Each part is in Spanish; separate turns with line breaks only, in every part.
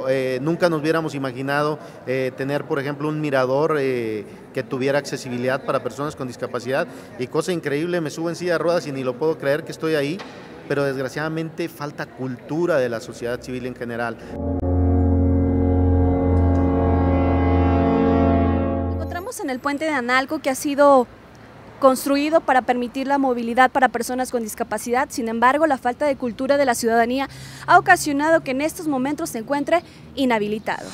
Nunca nos hubiéramos imaginado tener, por ejemplo, un mirador que tuviera accesibilidad para personas con discapacidad, y cosa increíble, me subo en silla de ruedas y ni lo puedo creer que estoy ahí, pero desgraciadamente falta cultura de la sociedad civil en general.
Encontramos en el puente de Analco, que ha sido construido para permitir la movilidad para personas con discapacidad. Sin embargo, la falta de cultura de la ciudadanía ha ocasionado que en estos momentos se encuentre inhabilitado.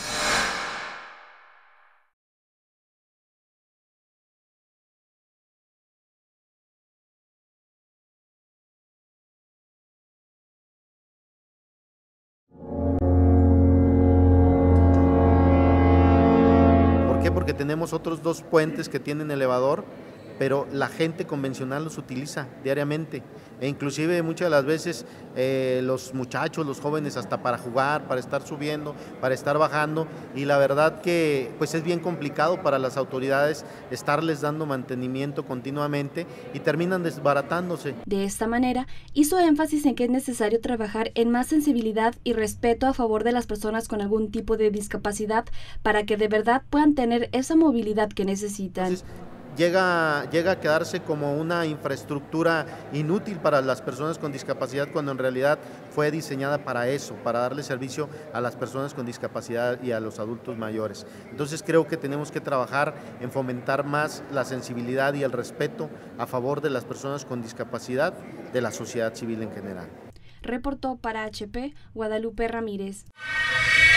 ¿Por qué? Porque tenemos otros dos puentes que tienen elevador, pero la gente convencional los utiliza diariamente, e inclusive muchas de las veces los muchachos, los jóvenes, hasta para jugar, para estar subiendo, para estar bajando, y la verdad que pues es bien complicado para las autoridades estarles dando mantenimiento continuamente y terminan desbaratándose.
De esta manera, hizo énfasis en que es necesario trabajar en más sensibilidad y respeto a favor de las personas con algún tipo de discapacidad para que de verdad puedan tener esa movilidad que necesitan.
Entonces, llega a quedarse como una infraestructura inútil para las personas con discapacidad, cuando en realidad fue diseñada para eso, para darle servicio a las personas con discapacidad y a los adultos mayores. Entonces creo que tenemos que trabajar en fomentar más la sensibilidad y el respeto a favor de las personas con discapacidad, de la sociedad civil en general.
Reportó para HP Guadalupe Ramírez.